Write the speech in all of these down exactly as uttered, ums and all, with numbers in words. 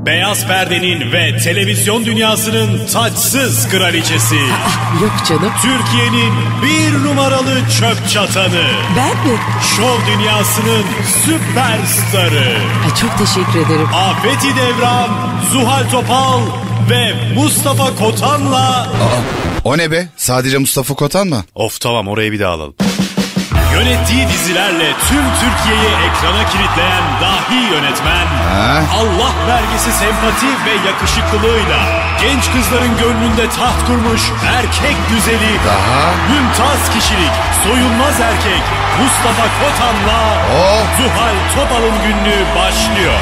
Beyaz perdenin ve televizyon dünyasının taçsız kraliçesi. Aa, yok canım. Türkiye'nin bir numaralı çöp çatanı. Ben mi? Şov dünyasının süperstarı. Ay, çok teşekkür ederim. Afeti Devran, Zuhal Topal ve Mustafa Kotan'la... Aa, o ne be? Sadece Mustafa Kotan mı? Of tamam, orayı bir daha alalım. Yönettiği dizilerle tüm Türkiye'yi ekrana kilitleyen dahi yönetmen, ha? Allah vergisi sempati ve yakışıklılığıyla genç kızların gönlünde taht kurmuş erkek güzeli, daha mümtaz kişilik, soyulmaz erkek Mustafa Kotan'la oh. Zuhal Topal'ın günlüğü başlıyor.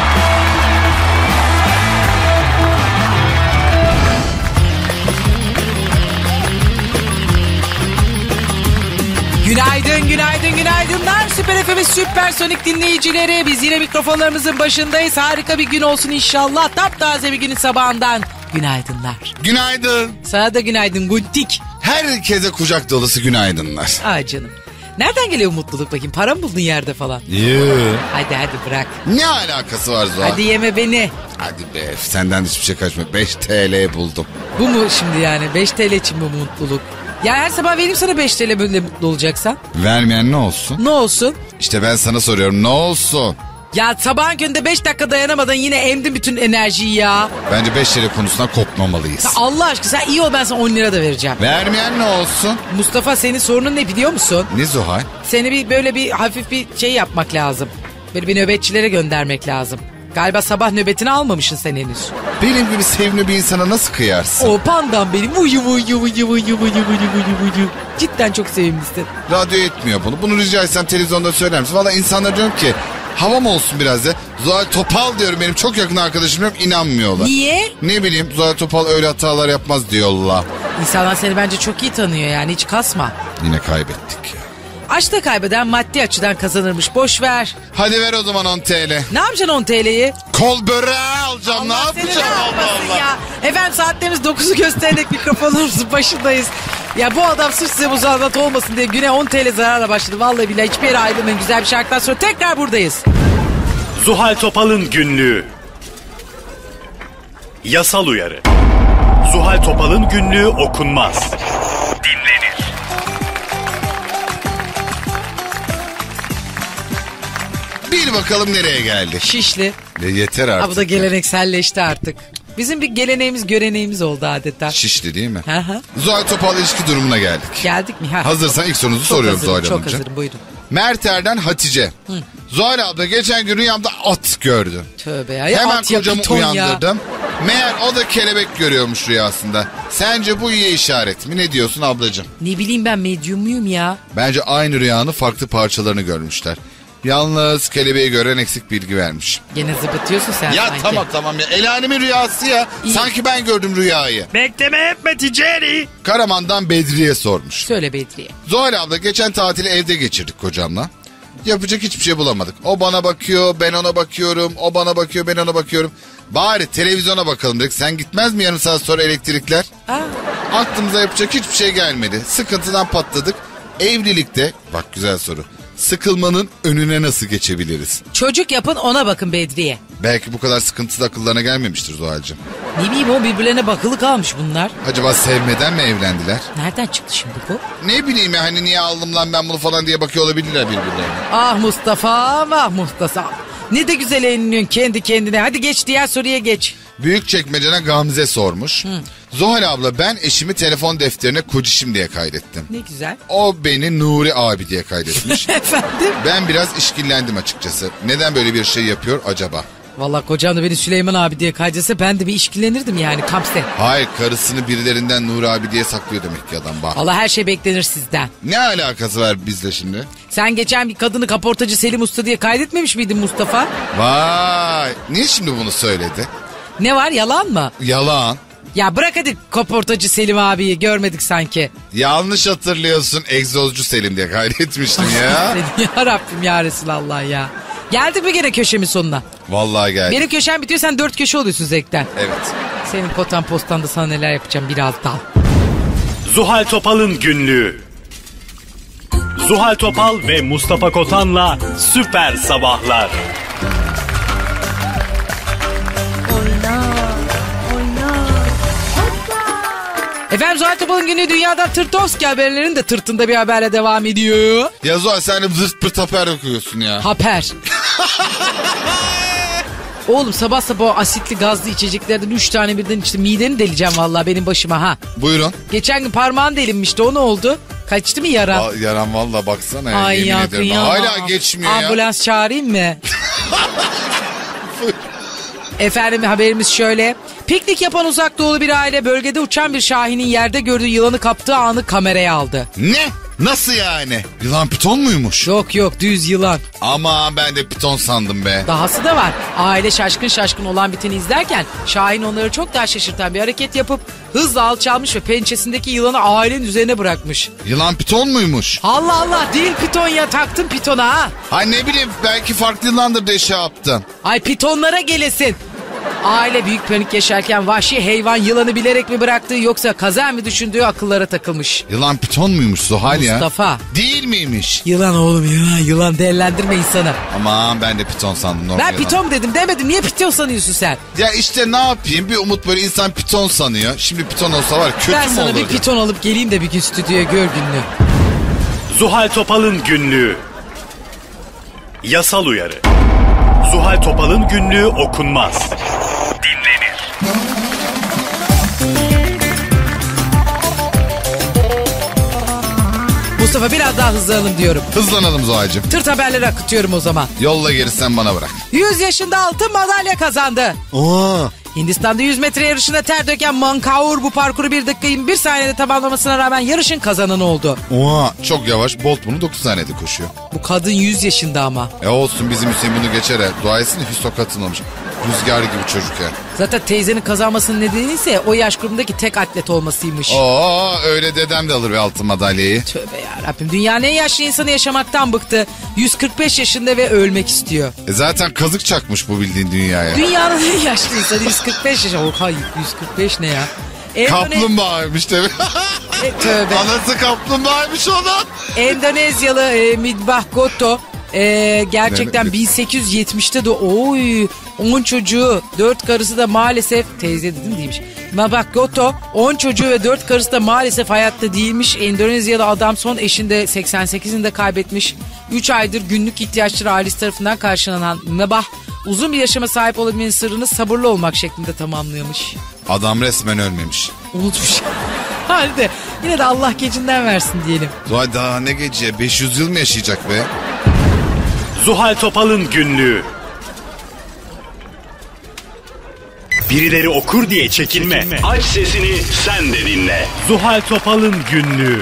Günaydın, günaydın, günaydınlar. Süper F M Süpersonik dinleyicileri. Biz yine mikrofonlarımızın başındayız. Harika bir gün olsun inşallah. Taptaze bir günün sabahından. Günaydınlar. Günaydın. Sana da günaydın Guntik. Herkese kucak dolusu günaydınlar. Aa canım. Nereden geliyor mutluluk bakayım? Para mı buldun yerde falan? Yoo. Hadi hadi bırak. Ne alakası var Zuhal? Hadi yeme beni. Hadi be, senden hiçbir şey kaçmıyor. beş TL buldum. Bu mu şimdi yani? beş TL için bu mutluluk? Ya her sabah vereyim sana beş TL böyle mutlu olacaksan. Vermeyen ne olsun? Ne olsun? İşte ben sana soruyorum, ne olsun? Ya sabahın köründe beş dakika dayanamadan yine emdim bütün enerjiyi ya. Bence beş T L konusundan kopmamalıyız. Ya Allah aşkına sen iyi ol, ben sana on lira da vereceğim. Vermeyen ne olsun? Mustafa, senin sorunun ne biliyor musun? Ne Zuhal? Seni bir böyle bir hafif bir şey yapmak lazım. Böyle bir nöbetçilere göndermek lazım. Galiba sabah nöbetini almamışsın sen henüz. Benim gibi sevimli bir insana nasıl kıyarsın? O pandam benim. Vuyu vuyu vuyu vuyu vuyu vuyu vuyu. Cidden çok sevimlisin. Radyo etmiyor bunu. Bunu rica etsem televizyonda söyler misin? Valla insanlar diyorum ki hava mı olsun biraz da. Zuhal Topal diyorum, benim çok yakın arkadaşım diyorum, inanmıyorlar. Niye? Ne bileyim, Zuhal Topal öyle hatalar yapmaz diyorlar. İnsanlar seni bence çok iyi tanıyor yani, hiç kasma. Yine kaybettik ya. Aşkta kaybeden maddi açıdan kazanırmış, boş ver. Hadi ver o zaman on TL. Ne yapacaksın on T L'yi? Kol böreği alacağım, Allah ne seni yapacağım ne Allah yapmasın Allah. ya. Efendim saatlerimiz dokuzu göstererek mikrofonlarımızın başındayız. Ya bu adam sırf size muzafat olmasın diye güne on TL zararla başladı. Vallahi billahi hiçbir yere ayrılmayın, güzel bir şarkıdan sonra tekrar buradayız. Zuhal Topal'ın günlüğü. Yasal uyarı. Zuhal Topal'ın günlüğü okunmaz. Dinlenir. Bil bakalım nereye geldik. Şişli. Ya yeter artık. Ha, bu da gelenekselleşti artık. Bizim bir geleneğimiz göreneğimiz oldu adeta. Şişli değil mi? Hı hı. Zuhal Topal ilişki durumuna geldik. Geldik mi? Ha. Hazırsan ilk sorunuzu Çok soruyorum hazırım, Zuhal çok Hanımcığım. hazırım, buyurun. Merter'den Hatice. Hı. Zuhal abla geçen gün rüyamda at gördüm. Tövbe ya. ya Hemen at ya, kocamı piton uyandırdım. Ya. Meğer o da kelebek görüyormuş rüyasında. Sence bu iyi işaret mi? Ne diyorsun ablacığım? Ne bileyim, ben medyum muyum ya? Bence aynı rüyanın farklı parçalarını görmüşler. Yalnız kelebeği gören eksik bilgi vermiş. Gene zıpıtıyorsun sen Ya sanki. tamam tamam ya. El alemin rüyası ya. İyi. Sanki ben gördüm rüyayı. Bekleme etme ticari. Karaman'dan Bedriye sormuş. Söyle Bedriye. Zuhal abla geçen tatili evde geçirdik kocamla. Yapacak hiçbir şey bulamadık. O bana bakıyor, ben ona bakıyorum. O bana bakıyor, ben ona bakıyorum. Bari televizyona bakalım dedik. Sen gitmez mi yarım saat sonra elektrikler? Aa. Aklımıza yapacak hiçbir şey gelmedi. Sıkıntıdan patladık. Evlilikte, bak güzel soru, sıkılmanın önüne nasıl geçebiliriz? Çocuk yapın, ona bakın Bedriye. Belki bu kadar sıkıntısı akıllarına gelmemiştir Zuhal'cığım. Ne bileyim, o birbirlerine bakılı kalmış bunlar. Acaba sevmeden mi evlendiler? Nereden çıktı şimdi bu? Ne bileyim ya, hani niye aldım lan ben bunu falan diye bakıyor olabilirler birbirlerine. Ah Mustafa, ah Mustafa. Ne de güzel eğleniyorsun kendi kendine. Hadi geç, diğer soruya geç. Büyükçekmece'ne Gamze sormuş. Hı. Zuhal abla, ben eşimi telefon defterine kocişim diye kaydettim. Ne güzel. O beni Nuri abi diye kaydetmiş. Efendim? Ben biraz işkillendim açıkçası. Neden böyle bir şey yapıyor acaba? Vallahi kocam da beni Süleyman abi diye kaydetse ben de bir işkilenirdim yani, kamse. Hayır, karısını birilerinden Nuri abi diye saklıyor demek ki adam, bak. Vallahi her şey beklenir sizden. Ne alakası var bizle şimdi? Sen geçen bir kadını kaportacı Selim Usta diye kaydetmemiş miydin Mustafa? Vay, niye şimdi bunu söyledi? Ne var, yalan mı? Yalan. Ya bırak hadi kaportacı Selim abiyi, görmedik sanki. Yanlış hatırlıyorsun, egzozcu Selim diye kaydetmiştim ya. Ya Rabbim ya Resulallah ya. Geldik mi gene köşemin sonuna? Vallahi geldi. Benim köşem bitiyor, sen dört köşe oluyorsun zevkten. Evet. Senin kotan postanda sana neler yapacağım birazdan. Zuhal Topal'ın günlüğü. Zuhal Topal ve Mustafa Kotan'la Süper Sabahlar. Efendim Zuhal Topal'ın günü dünyadan Tırtovski haberlerinin de tırtında bir haberle devam ediyor. Ya Zuhal sen de zırt pırt haber okuyorsun ya. Haber. Oğlum sabah sabah o asitli gazlı içeceklerden üç tane birden içtim. Mideni deleceğim vallahi benim başıma ha. Buyurun. Geçen gün parmağın delinmişti, o ne oldu? Kaçtı mı yara? Aa, yaran valla baksana ya, Ay yemin ya, ederim. kıyamam. Hala geçmiyor ya. Ambulans çağırayım mı? Efendim haberimiz şöyle. Piknik yapan uzak doğulu bir aile bölgede uçan bir şahinin yerde gördüğü yılanı kaptığı anı kameraya aldı. Ne? Nasıl yani? Yılan piton muymuş? Yok yok, düz yılan. Ama ben de piton sandım be. Dahası da var. Aile şaşkın şaşkın olan biteni izlerken Şahin onları çok daha şaşırtan bir hareket yapıp hızla alçalmış ve pençesindeki yılanı ailenin üzerine bırakmış. Yılan piton muymuş? Allah Allah, değil piton ya, taktın pitona ha. Ha ne bileyim, belki farklı yılandır diye şey yaptın. Ay pitonlara gelesin. Aile büyük panik yaşarken vahşi hayvan yılanı bilerek mi bıraktığı yoksa kaza mı düşündüğü akıllara takılmış. Yılan piton muymuş Zuhal ya? Mustafa. Değil miymiş? Yılan oğlum yılan, yılan değerlendirme insanı. Aman ben de piton sandım. Ben yılan. piton dedim demedim, niye piton sanıyorsun sen? Ya işte ne yapayım, bir umut böyle insan piton sanıyor. Şimdi piton olsa var kötü Ben mü sana olurdu? bir piton alıp geleyim de bir gün stüdyoya gör gününü. Zuhal Topal'ın günlüğü. Yasal uyarı. Zuhal Topal'ın günlüğü okunmaz. Dinlenir. Mustafa biraz daha hızlanalım diyorum. Hızlanalım Zuhal'cığım. Tırt haberleri akıtıyorum o zaman. Yolla gerisi bana bırak. yüz yaşında altın madalya kazandı. Oo. Hindistan'da yüz metre yarışında ter döken Mankaur bu parkuru bir dakika yirmi bir saniyede tamamlamasına rağmen yarışın kazananı oldu. Oha, çok yavaş. Bolt bunu dokuz saniyede koşuyor. Bu kadın yüz yaşında ama. E olsun, bizim Hüseyin bunu geçer he. Dua etsin de Hüso katılmamış. Rüzgar gibi çocuk ya. Zaten teyzenin kazanmasının nedeni ise o yaş grubundaki tek atlet olmasıymış. Oo, öyle dedem de alır bir altın madalyayı. Tövbe yarabbim, dünyanın en yaşlı insanı yaşamaktan bıktı. yüz kırk beş yaşında ve ölmek istiyor. E zaten kazık çakmış bu bildiğin dünyaya. Dünyanın en yaşlı insanı yüz kırk beş yaşında. Oh, hayır, yüz kırk beş ne ya? Endone- Kaplumbağaymış tabii. E, tövbe. Anası kaplumbağaymış onun. Endonezyalı e, Midbah Goto e, gerçekten Mehmet- bin sekiz yüz yetmişte de oy on çocuğu dört karısı da maalesef teyze dedim değilmiş. Midbah Goto on çocuğu ve dört karısı da maalesef hayatta değilmiş. Endonezyalı adam son eşinde seksen sekizinde kaybetmiş. üç aydır günlük ihtiyaçları ailesi tarafından karşılanan Midbah uzun bir yaşama sahip olabilmenin sırrını sabırlı olmak şeklinde tamamlıyormuş. Adam resmen ölmemiş. Unutmuş. Halde yine de Allah gecinden versin diyelim. Zuhal daha ne gece, beş yüz yıl mı yaşayacak be? Zuhal Topal'ın günlüğü. Birileri okur diye çekinme. Aç sesini, sen de dinle. Zuhal Topal'ın günlüğü.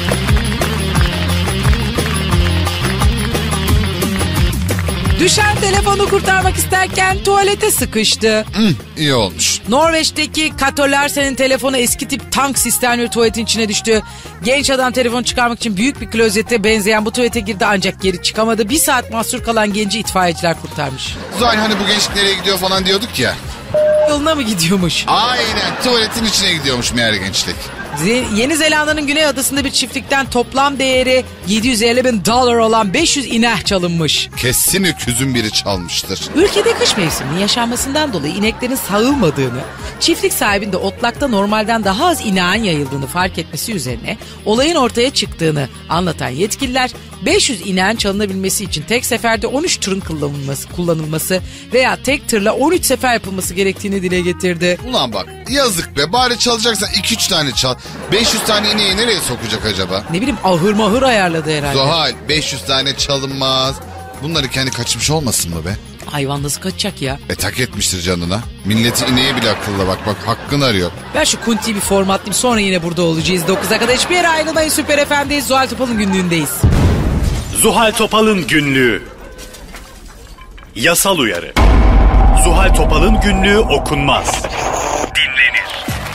Düşen telefonu kurtarmak isterken tuvalete sıkıştı. Hı, iyi olmuş. Norveç'teki Kato Larsen'in telefonu eski tip tank sistemli bir tuvaletin içine düştü. Genç adam telefonu çıkarmak için büyük bir klozete benzeyen bu tuvalete girdi ancak geri çıkamadı. Bir saat mahsur kalan genci itfaiyeciler kurtarmış. Zuhal hani bu gençlik nereye gidiyor falan diyorduk ya. Yoluna mı gidiyormuş? Aynen, tuvaletin içine gidiyormuş meğer gençlik. Ze- Yeni Zelanda'nın güney adasında bir çiftlikten toplam değeri yedi yüz elli bin dolar olan beş yüz inek çalınmış. Kesin öküzün biri çalmıştır. Ülkede kış mevsiminin yaşanmasından dolayı ineklerin sağılmadığını, çiftlik sahibinin de otlakta normalden daha az ineğin yayıldığını fark etmesi üzerine olayın ortaya çıktığını anlatan yetkililer beş yüz ineğin çalınabilmesi için tek seferde on üç tırın kullanılması, kullanılması veya tek tırla on üç sefer yapılması gerektiğini dile getirdi. Ulan bak, yazık be, bari çalacaksan iki üç tane çal. beş yüz tane ineği nereye sokacak acaba? Ne bileyim, ahır mahır ayarladı herhalde. Zuhal, beş yüz tane çalınmaz. Bunları kendi kaçmış olmasın mı be? Hayvan nasıl kaçacak ya? E tak etmiştir canına. Milleti ineği bile akıllı, bak bak hakkını arıyor. Ben şu Kunti'yi bir formatlayayım, sonra yine burada olacağız. dokuza kadar hiçbir yere ayrılmayın. Süper F M'deyiz. Zuhal Topal'ın günlüğündeyiz. Zuhal Topal'ın günlüğü. Yasal uyarı. Zuhal Topal'ın günlüğü okunmaz. Dinlenir.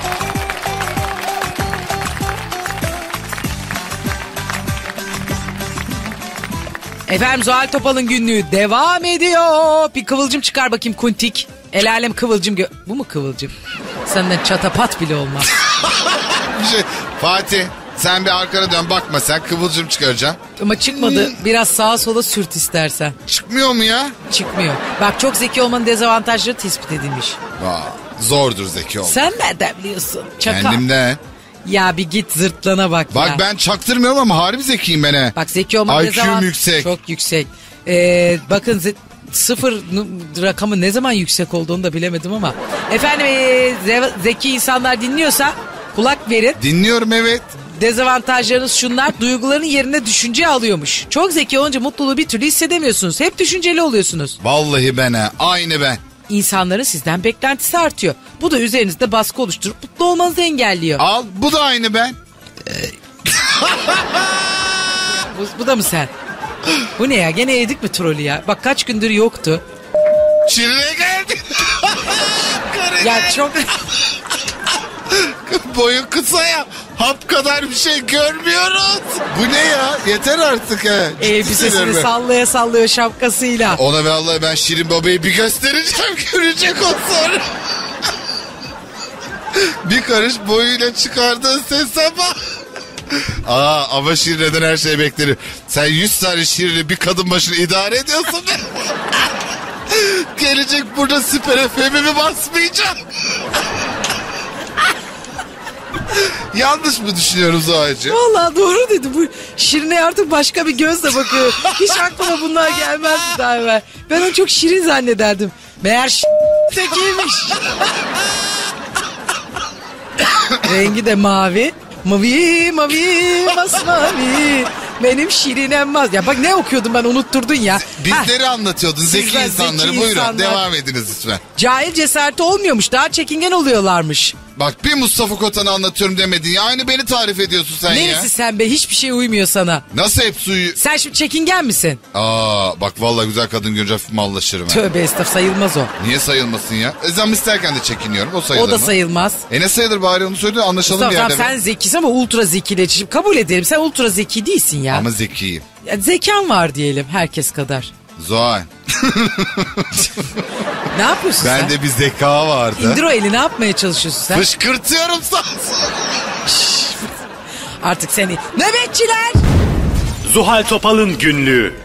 Efendim Zuhal Topal'ın günlüğü devam ediyor. Bir kıvılcım çıkar bakayım Kuntik. El alem kıvılcım gö... Bu mu kıvılcım? Senden çatapat bile olmaz. Bir şey, Fatih sen bir arkana dön, bakma sen, kıvılcım çıkaracaksın. Ama çıkmadı. Biraz sağa sola sürt istersen. Çıkmıyor mu ya? Çıkmıyor. Bak, çok zeki olmanın dezavantajları tespit edilmiş. Aa, zordur zeki olmak. Sen nereden biliyorsun? Çakal. Kendimden. Ya bir git zırtlana bak, Bak ya. ben çaktırmıyorum ama harbi zekiyim ben he. Bak zeki olmak ne I Q'm zaman? yüksek. Çok yüksek. Ee, bakın ze- sıfır n- rakamı ne zaman yüksek olduğunu da bilemedim ama. Efendim ee, ze- zeki insanlar dinliyorsa kulak verin. Dinliyorum evet. Dezavantajlarınız şunlar: duyguların yerine düşünce alıyormuş. Çok zeki olunca mutluluğu bir türlü hissedemiyorsunuz. Hep düşünceli oluyorsunuz. Vallahi ben he. Aynı ben. İnsanların sizden beklentisi artıyor. Bu da üzerinizde baskı oluşturup mutlu olmanızı engelliyor. Al bu da aynı ben. Bu, bu da mı sen? Bu ne ya? Gene yedik mi trolü ya? Bak kaç gündür yoktu. Şirine geldi. Ya çok... Boyu kısa ya. Hap kadar bir şey görmüyoruz. Bu ne ya? Yeter artık he. Elbisesini sallaya sallıyor şapkasıyla. Ona vallahi ben Şirin Baba'yı bir göstereceğim. Görecek o sonra. Bir karış boyuyla çıkardığı sese bak. Aa ama Şirine'den her şey beklenir. Sen yüz tane Şirin'i bir kadın başına idare ediyorsun. Gelecek burada Süper F M'imi basmayacağım. Yanlış mı düşünüyoruz o acı? Vallahi doğru dedi. Bu Şirine artık başka bir gözle bakıyor. Hiç aklıma bunlar gelmezdi daha evvel. Ben onu çok şirin zannederdim. Meğer ş- tekiymiş. Rengi de mavi. Mavi mavi masmavi. Benim Şirinem vaz. Ya bak ne okuyordum ben, unutturdun ya. Bizleri anlatıyordun zeki Sizler insanları. zeki Buyurun insanlar. devam ediniz lütfen. Cahil cesareti olmuyormuş. Daha çekingen oluyorlarmış. Bak bir Mustafa Kotan'ı anlatıyorum demedin ya. Aynı beni tarif ediyorsun sen Neresi ya. sen be? Hiçbir şey uymuyor sana. Nasıl hep suyu... Sen şimdi çekingen misin? Aa bak vallahi güzel kadın görünce hafif mallaşırım. ha. Tövbe estağfurullah, sayılmaz o. Niye sayılmasın ya? E, zam isterken de çekiniyorum. O sayılır O da mı? sayılmaz. E ne sayılır bari onu söyle de anlaşalım Tamam, bir tamam, yerde. sen zekisin ama ultra zekiyle. Şimdi kabul edelim, sen ultra zeki değilsin ya. Ama zekiyim. Ya zekan var diyelim, herkes kadar. Zuhal. Ne yapıyorsun sen? Bende bir zeka vardı. İndir o eli, ne yapmaya çalışıyorsun sen? Fışkırtıyorum sağ Artık seni... Nöbetçiler! Zuhal Topal'ın günlüğü.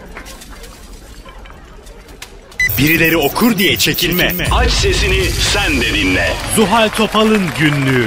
Birileri okur diye çekilme. Aç sesini sen de dinle. Zuhal Topal'ın günlüğü.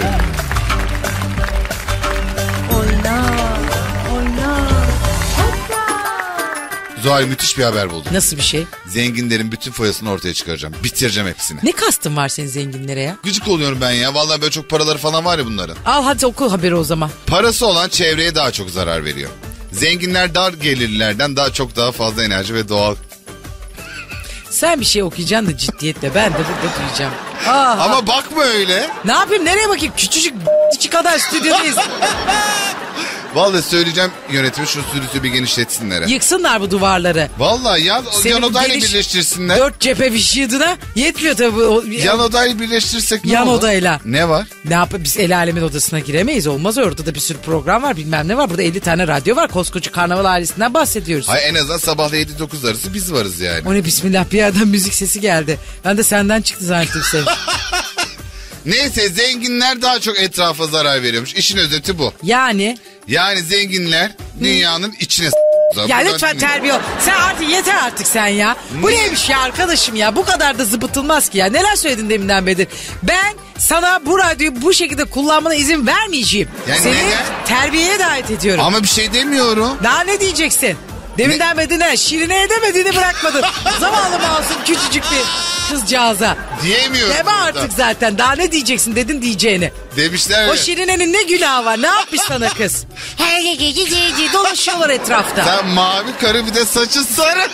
Zuhal müthiş bir haber buldum. Nasıl bir şey? Zenginlerin bütün foyasını ortaya çıkaracağım. Bitireceğim hepsini. Ne kastın var senin zenginlere ya? Gıcık oluyorum ben ya. Vallahi böyle çok paraları falan var ya bunların. Al hadi oku haberi o zaman. Parası olan çevreye daha çok zarar veriyor. Zenginler dar gelirlerden daha çok daha fazla enerji ve doğal... Sen bir şey okuyacaksın da ciddiyetle, ben de burada duyacağım. Aa, Ama bakma öyle. ne yapayım, nereye bakayım? Küçücük içi kadar stüdyodayız. Vallahi söyleyeceğim yönetimi şu stüdyoyu bir genişletsinler. Yıksınlar bu duvarları. Vallahi ya Senin yan odayla geniş birleştirsinler. Dört cephe vişiyorduna yetmiyor tabii. O, Yan odayla birleştirsek ne Yan olur? odayla. Ne var? Ne yapıp biz el alemin odasına giremeyiz, olmaz, orada da bir sürü program var, bilmem ne var. Burada elli tane radyo var, koskoca karnaval ailesinden bahsediyoruz. Hayır en azından sabahla yedi dokuz arası biz varız yani. O ne bismillah, bir yerden müzik sesi geldi. Ben de senden çıktı zannettim seni. Neyse zenginler daha çok etrafa zarar veriyormuş. İşin özeti bu. Yani... Yani zenginler dünyanın içine s***. Ya Buradan lütfen dinle. terbiye ol. Sen artık yeter artık sen ya. Bu Ne? neymiş ya arkadaşım ya. Bu kadar da zıbıtılmaz ki ya. Neler söyledin deminden beridir. Ben sana bu radyoyu bu şekilde kullanmana izin vermeyeceğim. Ya Seni neden? terbiyeye davet ediyorum. Ama bir şey demiyorum. Daha ne diyeceksin? Deminden beri ne? Şirine edemediğini bırakmadın. Zavallı masum küçücük bir kızcağıza. Diyemiyorum. Deme burada. artık zaten. Daha ne diyeceksin dedin diyeceğini. Demişler O ya. Şirine'nin ne günahı var? Ne yapmış sana kız? Her gece dolaşıyorlar etrafta. Sen mavi karı bir de saçı sarı.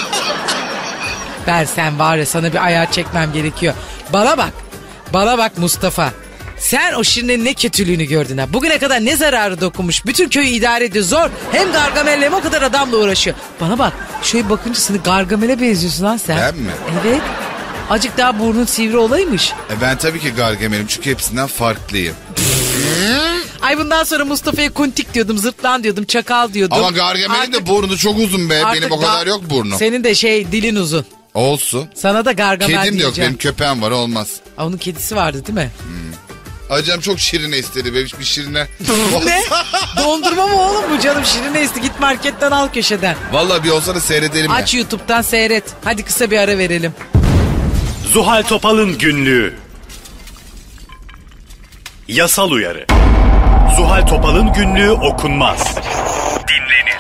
Ben sen var ya, sana bir ayar çekmem gerekiyor. Bana bak. Bana bak Mustafa. Sen o Şirine'nin ne kötülüğünü gördün ha. Bugüne kadar ne zararı dokunmuş. Bütün köyü idare ediyor. Zor. Hem Gargamel'le hem o kadar adamla uğraşıyor. Bana bak. Şöyle bakınca seni Gargamel'e benziyorsun lan sen. Ben mi? Evet. Acık daha burnun sivri olaymış. E ben tabii ki Gargamel'im çünkü hepsinden farklıyım. Ay bundan sonra Mustafa'ya kuntik diyordum, zırtlan diyordum, çakal diyordum. Ama Gargamel'in de burnu çok uzun be. Artık Benim o kadar da- yok burnu. Senin de şey dilin uzun. Olsun. Sana da Gargamel Kedim de yok, diyeceğim. benim köpeğim var, olmaz. Aa, onun kedisi vardı değil mi? Acem çok şirine istedi be, bir şirine. Ne? Dondurma mı oğlum bu canım? Şirine isti, git marketten al köşeden. Vallahi bir olsa da seyredelim Aç ya. YouTube'dan seyret. Hadi kısa bir ara verelim. Zuhal Topal'ın günlüğü. Yasal uyarı. Zuhal Topal'ın günlüğü okunmaz. Dinlenir.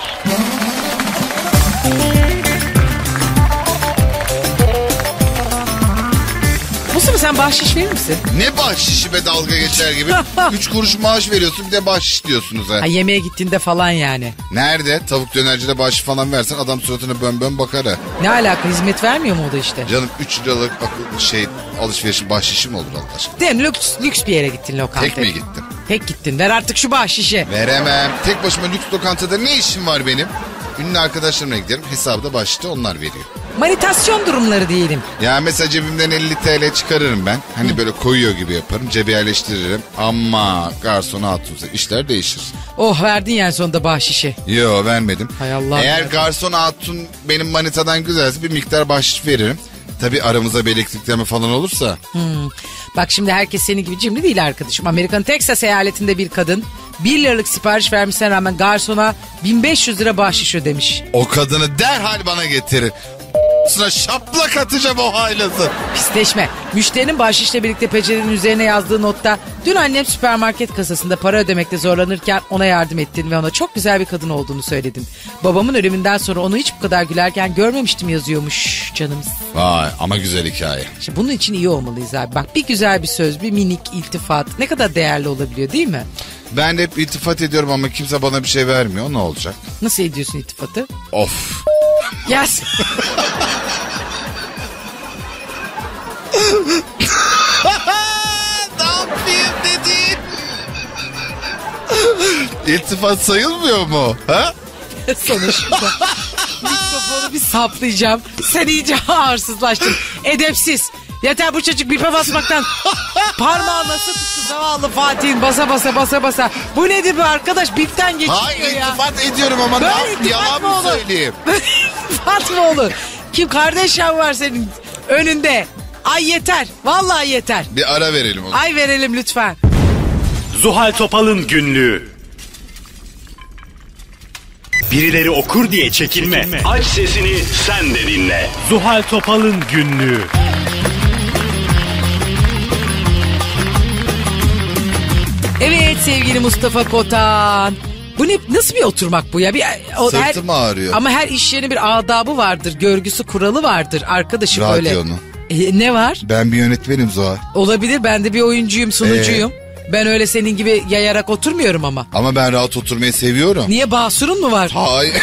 Mustafa sen bahşiş verir misin? Ne bahşişi be dalga geçer gibi. Üç kuruş maaş veriyorsun bir de bahşiş diyorsunuz ha. Ha, yemeğe gittiğinde falan yani. Nerede? Tavuk dönercide bahşiş falan versen adam suratına bön bön bakar ha. Ne alaka, hizmet vermiyor mu o da işte? Canım üç liralık akıl şey alışverişin bahşişi mi olur Allah aşkına? Değil mi? Lüks, lüks bir yere gittin lokantaya. Tek mi gittim? Tek gittin. Ver artık şu bahşişi. Veremem. Tek başıma lüks lokantada ne işim var benim? Ünlü arkadaşlarımla giderim. Hesabı da bahşişte onlar veriyor. Manitasyon durumları diyelim. Ya mesela cebimden elli TL çıkarırım ben. Hani Hı. böyle koyuyor gibi yaparım. Cebe yerleştiririm. Ama garsona hatunsa işler değişir. Oh, verdin yani sonunda bahşişi. Yo, vermedim. Hay Allah. Eğer Allah. garson hatun benim manitadan güzelse bir miktar bahşiş veririm. Tabii aramıza bir elektrikleme falan olursa. Hmm. Bak şimdi herkes senin gibi cimri değil arkadaşım. Amerika'nın Texas eyaletinde bir kadın bir liralık sipariş vermişsine rağmen garsona bin beş yüz lira bahşiş ödemiş. O kadını derhal bana getirin. Sıra şaplak atacağım o haylazı. Pisleşme. Müşterinin bahşişle birlikte peçetenin üzerine yazdığı notta dün annem süpermarket kasasında para ödemekte zorlanırken ona yardım ettin ve ona çok güzel bir kadın olduğunu söyledin. Babamın ölümünden sonra onu hiç bu kadar gülerken görmemiştim yazıyormuş canımız. Vay ama güzel hikaye. İşte bunun için iyi olmalıyız abi. Bak bir güzel bir söz, bir minik iltifat ne kadar değerli olabiliyor değil mi? Ben de hep iltifat ediyorum ama kimse bana bir şey vermiyor. Ne olacak? Nasıl ediyorsun iltifatı? Of. Yes. Ne yapayım dedi. İltifat sayılmıyor mu? Ha? Sonuçta. Mikrofonu bir saplayacağım. Sen iyice arsızlaştın. Edepsiz. Yeter bu çocuk bipe basmaktan. Parmağı nasıl tuttu zavallı Fatih'in basa basa basa basa. Bu nedir be arkadaş, bipten geçiyor Hayır, ya. iltifat ediyorum ama ne yapayım, yalan mı söyleyeyim? İltifat mı olur? Kim kardeş yav var senin önünde? Ay yeter. Vallahi yeter. Bir ara verelim onu. Ay verelim lütfen. Zuhal Topal'ın günlüğü. Birileri okur diye çekinme. çekinme. Aç sesini sen de dinle. Zuhal Topal'ın günlüğü. Evet sevgili Mustafa Kotan. Bu ne, nasıl bir oturmak bu ya? Bir, o, Sırtım her, ağrıyor. Ama her iş yerinin bir adabı vardır, görgüsü kuralı vardır arkadaşım. Radyonun. Öyle. E, ne var? Ben bir yönetmenim Zuhal. Olabilir, ben de bir oyuncuyum, sunucuyum. Ee? Ben öyle senin gibi yayarak oturmuyorum ama. Ama ben rahat oturmayı seviyorum. Niye, basurun mu var? Hayır.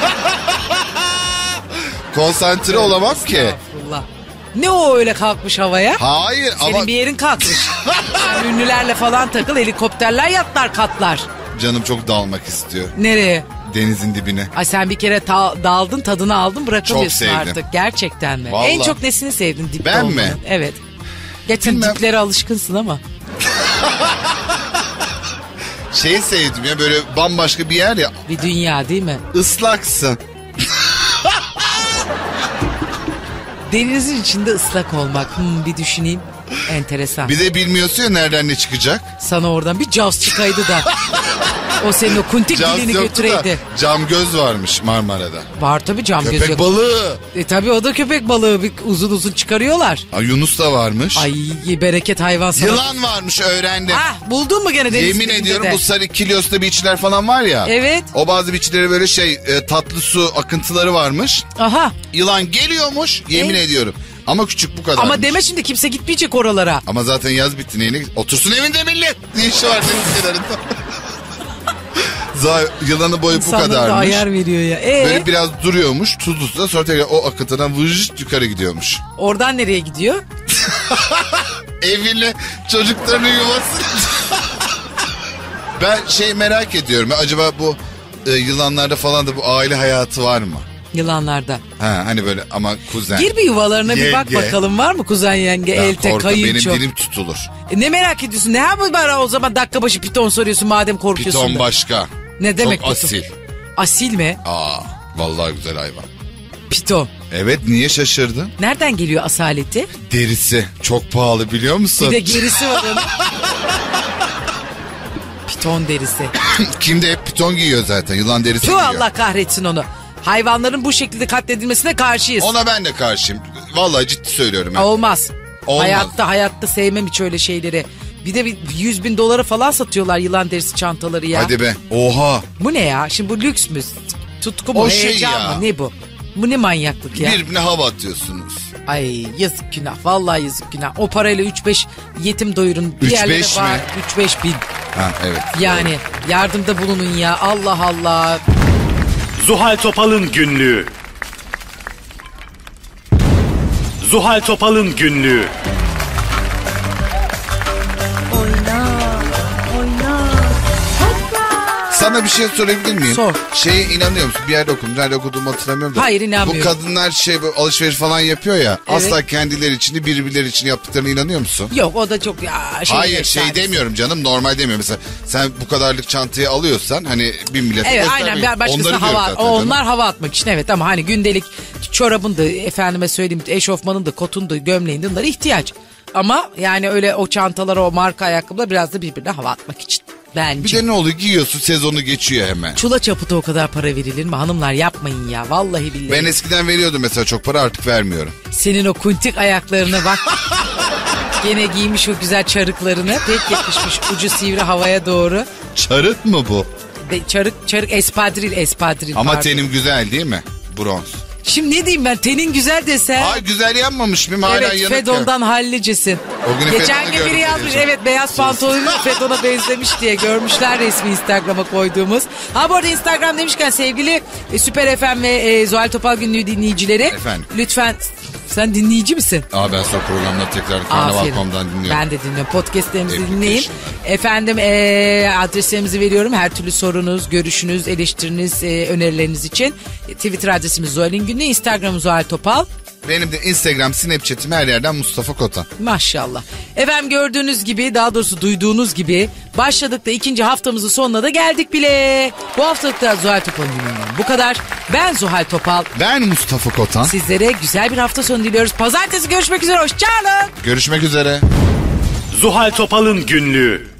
Konsantre olamam ki. Estağfurullah. Ne o öyle kalkmış havaya? Hayır Senin ama... bir yerin kalkmış. Sen ünlülerle falan takıl, helikopterler yatlar katlar. Canım çok dalmak istiyor. Nereye? Denizin dibine. Ay sen bir kere ta- daldın, tadını aldın, bırakamıyorsun Çok sevdim. artık. Gerçekten mi? Vallahi. En çok nesini sevdin dipte Ben olmanın? mi? Evet. Geçen Bilmem. diplere alışkınsın ama. Şeyi sevdim ya, böyle bambaşka bir yer ya. Bir dünya değil mi? Islaksın. Denizin içinde ıslak olmak. Hmm, bir düşüneyim. Enteresan. Bir de bilmiyorsun ya nereden ne çıkacak. Sana oradan bir caz çıkaydı da. O senin o kuntik Caz dilini yoktu da götüreydi. cam göz varmış Marmara'da. Var tabii cam göz Köpek yok. balığı. E tabii o da köpek balığı, bir uzun uzun çıkarıyorlar. Ha, Yunus da varmış. Ay bereket hayvan sana. Yılan varmış, öğrendim. Ah, buldun mu gene denizin Yemin dibinde ediyorum de? bu sarı Kilyos'ta beachler falan var ya. Evet. O bazı beachlere böyle şey e, tatlı su akıntıları varmış. Aha. Yılan geliyormuş, yemin E? ediyorum. Ama küçük bu kadar. Ama deme şimdi, kimse gitmeyecek oralara. Ama zaten yaz bitti, neyine git- otursun evinde millet. Ne işi var deniz kenarında. Zaten yılanı boyu bu İnsanlara da kadarmış. ayar veriyor ya. Ee, Böyle biraz duruyormuş tuzlu suda, sonra tekrar o akıntıdan vıjt yukarı gidiyormuş. oradan nereye gidiyor? Evine, çocuklarının yuvası. Ben şey merak ediyorum. Acaba bu e, yılanlarda falan da bu aile hayatı var mı? Yılanlarda. Ha, hani böyle ama kuzen. Gir bir yuvalarına bir bak Yenge. bakalım, var mı kuzen, yenge, Ben elte, korkarım, kayınço. benim dilim tutulur. E ne merak ediyorsun? Ne yapayım bana o zaman, dakika başı piton soruyorsun madem korkuyorsun. Piton da. başka. Ne demek Çok piton? asil. Asil mi? Aa, vallahi güzel hayvan. Piton. Evet, niye şaşırdın? Nereden geliyor asaleti? Derisi çok pahalı biliyor musun? Bir de gerisi var onun. Piton derisi. Kim de hep piton giyiyor zaten. Yılan derisi Tüh, giyiyor. Allah kahretsin onu. Hayvanların bu şekilde katledilmesine karşıyız. Ona ben de karşıyım. Vallahi ciddi söylüyorum. Ben. Olmaz. Olmaz. Hayatta hayatta sevmem hiç öyle şeyleri. Bir de bir yüz bin dolara falan satıyorlar yılan derisi çantaları ya. Hadi be. Oha. Bu ne ya? Şimdi bu lüks mü? Tutku mu? O şey Heyecan ya. mı? Ne bu? Bu ne manyaklık ya? Birbirine hava atıyorsunuz. Ay yazık günah. Vallahi yazık günah. O parayla üç beş yetim doyurun. Bir Üç yerlere beş var. mi? üç beş bin. Ha evet. Yani yardımda bulunun ya. Allah Allah. Zuhal Topal'ın günlüğü. Zuhal Topal'ın günlüğü. Sana bir şey sorabilir miyim? Sor. Şeye inanıyor musun? Bir yerde okudum. Nerede okuduğumu hatırlamıyorum da. Hayır, inanmıyorum. Bu kadınlar şey böyle alışveriş falan yapıyor ya. Evet. Asla kendileri için de birbirleri için yaptıklarına inanıyor musun? Yok o da çok ya şey. Hayır şey efsanesi. demiyorum canım, normal demiyorum. Mesela sen bu kadarlık çantayı alıyorsan hani bir millete Evet göstermek. aynen ben başkasına Onları hava diyorum zaten o, canım. onlar hava atmak için evet ama hani gündelik çorabın da efendime söyleyeyim eşofmanın da kotun da gömleğin de bunlara ihtiyaç. Ama yani öyle o çantalara o marka ayakkabılar biraz da birbirine hava atmak için bence. Bir de ne oluyor, giyiyorsun, sezonu geçiyor hemen. Çula çapıta o kadar para verilir mi? Hanımlar yapmayın ya vallahi billahi. Ben eskiden veriyordum mesela çok para, artık vermiyorum. Senin o kuntik ayaklarına bak. Gene giymiş o güzel çarıklarını. Pek yakışmış ucu sivri havaya doğru. Çarık mı bu? De, çarık çarık espadril espadril. Ama pardon. tenim güzel değil mi? Bronz. Şimdi ne diyeyim ben tenin güzel desen. Ay güzel yanmamış mı? Hala Evet yanık ya. Fedon'dan hallicesin. O günü Geçen Fedon'u gün biri gördüm yazmış televizyon. evet beyaz pantolonu Fedon'a benzemiş diye görmüşler resmi Instagram'a koyduğumuz. Ha bu arada Instagram demişken sevgili e, Süper F M ve e, Zuhal Topal Günlüğü dinleyicileri. Efendim? Lütfen sen dinleyici misin? Aa ben sonra programda tekrar Aferin. karnaval nokta com'dan dinliyorum. Ben de dinliyorum. Podcastlerimizi Application. dinleyin. Efendim e, adreslerimizi veriyorum. Her türlü sorunuz, görüşünüz, eleştiriniz, e, önerileriniz için. E, Twitter adresimiz Zuhal'in Günlüğü. Instagram Zuhal Topal. Benim de Instagram, Snapchat'im her yerden Mustafa Kotan. Maşallah. Efendim gördüğünüz gibi daha doğrusu duyduğunuz gibi başladık da ikinci haftamızın sonuna da geldik bile. Bu haftalıkta Zuhal Topal'ın gününden bu kadar. Ben Zuhal Topal. Ben Mustafa Kotan. Sizlere güzel bir hafta sonu diliyoruz. Pazartesi görüşmek üzere. Hoşçakalın. Görüşmek üzere. Zuhal Topal'ın günlüğü.